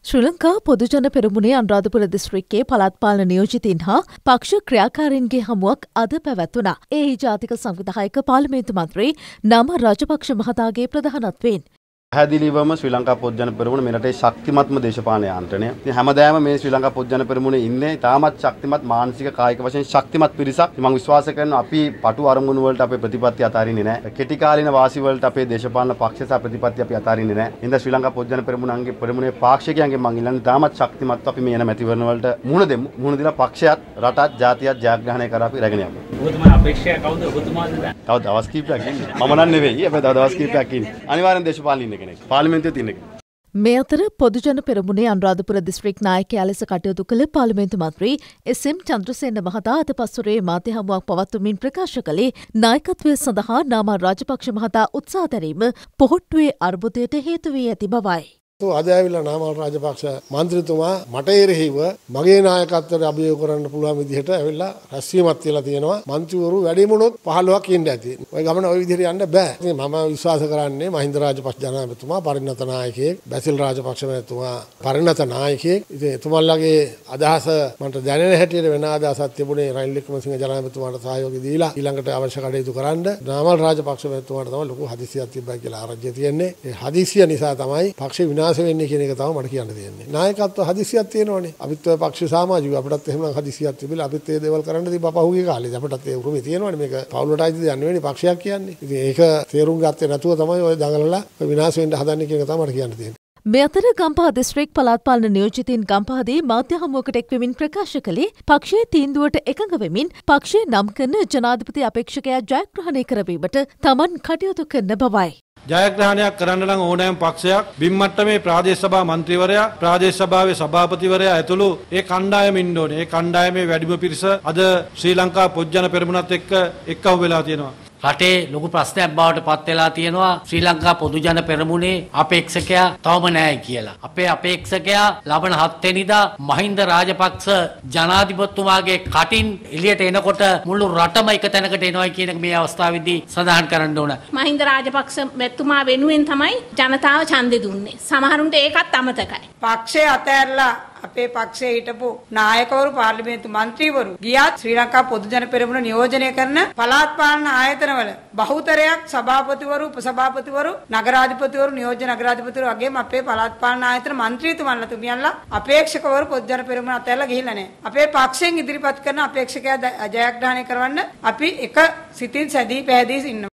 ශ්‍රී ලංකා පොදුජන පෙරමුණේ අනුරාධපුර දිස්ත්‍රික්කයේ පළාත් පාලන නියෝජිතයින් හා පක්ෂ ක්‍රියාකාරීන්ගේ හමුවක් අද පැවැත්වුණා. ඒ ජාතික සංවිධායක පාර්ලිමේන්තු මන්ත්‍රී නම රාජපක්ෂ මහතාගේ ප්‍රධානත්වයෙන්. පැහැදිලිවම ශ්‍රී ලංකා පොදුජන පෙරමුණ මේ රටේ ශක්තිමත්ම දේශපාලන යාන්ත්‍රණය. ඉතින් හැමදාම මේ ශ්‍රී ලංකා පොදුජන පෙරමුණේ ඉන්නේ තාමත් ශක්තිමත් මානසික කායික වශයෙන් ශක්තිමත් පිරිසක්. මම විශ්වාස කරනවා අපි පටු අරමුණු වලට අපේ ප්‍රතිපත්ති අතාරින්නේ නැහැ. කෙටි කාලින වාසි වලට අපේ දේශපාලන පක්ෂ සහ ප්‍රතිපත්ති අපි අතාරින්නේ නැහැ. ඉතින් ශ්‍රී ලංකා පොදුජන පෙරමුණන්ගේ පෙරමුණේ පාක්ෂිකයන්ගේ මං ඉල්ලන්නේ තාමත් ශක්තිමත්ව අපි මේ යන මැතිවරණ වලට මුහුණ දෙමු. මුහුණ දීලා පක්ෂයත් රටත් ජාතියත් ජයග්‍රහණය කරලා අපි රැගෙන යමු. ඔබතුමා අපේක්ෂා කවුද? ඔබතුමාද? තව දවස් කිහිපයක් ඉන්නේ. මම නම් නෙවෙයි. හැබැයි තව දවස් කිහිපයක් ඉන්නේ. අනිවාර්යෙන් දේශපාලන ඉන්න කෙනෙක්. පාර්ලිමේන්තුවේ මේ අතර පොදුජන පෙරමුණේ අනුරාධපුර දිස්ත්‍රික් නායකයා ලෙස කටයුතු කළ පාර්ලිමේන්තු මන්ත්‍රී එස්.එම්. චන්ද්‍රසේන මහතා අද පස්වරේ මාධ්‍ය හමුවක් පවත්වමින් ප්‍රකාශ කළේ නායකත්වය සඳහා නාමල් රාජපක්ෂ මහතා උත්සාහ දැරීම පොහොට්ටුවේ අර්බුදයට හේතු වී ඇති බවයි. අද ඇවිල්ලා නාමල් රාජපක්ෂ මන්ත්‍රීතුමා මට එරෙහිව මගේ නායකත්වයට අභියෝග කරන්න පුළුවන් විදිහට ඇවිල්ලා රැස්වීමක් තියලා තියෙනවා. මන්ත්‍රීවරු වැඩි වුණොත් 15ක් ඉන්න ඇති. ඔය ගමන ඔය විදිහට යන්න බෑ. ඉතින් මම විශ්වාස කරන්නේ මහින්ද රාජපක්ෂ ජනාධිපතිතුමා පරිණත නායකයෙක්, බැසිල් රාජපක්ෂ මහත්මයා පරිණත නායකයෙක්. ඉතින් එතුමන්ලගේ අදහස මට දැනෙන හැටියට වෙන අදහසක් තිබුණේ රනිල් වික්‍රමසිංහ ජනාධිපතිතුමාට සහයෝගය දීලා ඊළඟට අවශ්‍ය කටයුතු කරන්න. නාමල් රාජපක්ෂ මහත්මයාට තමයි ලොකු හදිසියක් තිබ්බා කියලා ආරංචිය තියෙන්නේ. ඒ හදිසිය නිසා තමයි පක්ෂ විනාශ වෙන්නේ කියන එක තමයි මට කියන්න තියෙන්නේ. නායකත්ව හදිසියක් තියෙනවනේ. අපිත් ඔය පක්ෂ සමාජිකව අපිටත් එහෙම හදිසියක් තිබිලා අපිත් ඒ දේවල් කරන්න තිබ්බ පහුගිය කාලේ. අපිටත් ඒ උරුමේ තියෙනවනේ මේක පවුලට අයිති දෙයක් නෙවෙයි පක්ෂයක් කියන්නේ. ඉතින් ඒක තේරුම් ගත්තේ නැතුව තමයි ඔය දඟලලා විනාශ වෙන්න හදන්නේ කියන එක තමයි මට කියන්න තියෙන්නේ. මේ අතර ගම්පහ දිස්ත්‍රික් පළාත් පාලන නියෝජිතින් ගම්පහදී මාධ්‍ය හමුවකට එක්වෙමින් ප්‍රකාශ කළේ පක්ෂයේ තීන්දුවට එකඟ වෙමින් පක්ෂයේ නම් කරන ජනාධිපති අපේක්ෂකයා ජයග්‍රහණය කරවීමට තමන් කටයුතු කරන බවයි. ජයග්‍රහණයක් කරන්න නම් ඕනෑම පක්ෂයක් බිම් මට්ටමේ ප්‍රාදේශ සභා මන්ත්‍රීවරයා ප්‍රාදේශ සභාවේ සභාපතිවරයා ඇතුළු ඒ කණ්ඩායම ඉන්න ඕනේ. ඒ කණ්ඩායමේ වැඩිම පිරිස අද ශ්‍රී ලංකා පොදුජන පෙරමුණත් එක්ක එක්කහුව වෙලා තියෙනවා. රටේ ලොකු ප්‍රශ්නයක් බවට පත් වෙලා තියෙනවා ශ්‍රී ලංකා පොදුජන පෙරමුණේ අපේක්ෂකයා තවම නැහැ කියලා. අපේ අපේක්ෂකයා ලබන 7 වෙනිදා මහින්ද රාජපක්ෂ ජනාධිපතිතුමාගේ කටින් එළියට එනකොට මුළු රටම එක තැනකට එනවා කියන එක මේ අවස්ථාවේදී සඳහන් කරන්න ඕන. මහින්ද රාජපක්ෂ මෙතුමා වෙනුවෙන් තමයි ජනතාව ඡන්දෙ දුන්නේ. සමහරුන්ට ඒකත් අමතකයි. පක්ෂය අතහැරලා අපේ පක්ෂයේ හිටපු නායකවරු පාර්ලිමේන්තු මන්ත්‍රීවරු ගියත් ශ්‍රී ලංකා පොදුජන පෙරමුණ නියෝජනය කරන පළාත් පාලන ආයතනවල බහුතරයක් සභාපතිවරු උපසභාපතිවරු නගරාධිපතිවරු නියෝජ්‍ය නගරාධිපතිවරු වගේම අපේ පළාත් පාලන ආයතන මන්ත්‍රීතුමන්ලා තුමියන්ලා අපේක්ෂකවරු පොදුජන පෙරමුණ අතහැරලා ගිහිල්ලා නැහැ. අපේ පක්ෂයෙන් ඉදිරිපත් කරන අපේක්ෂකයා ජයග්‍රහණය කරවන්න අපි එක සිතින් සැදී පැහැදී ඉන්නවා.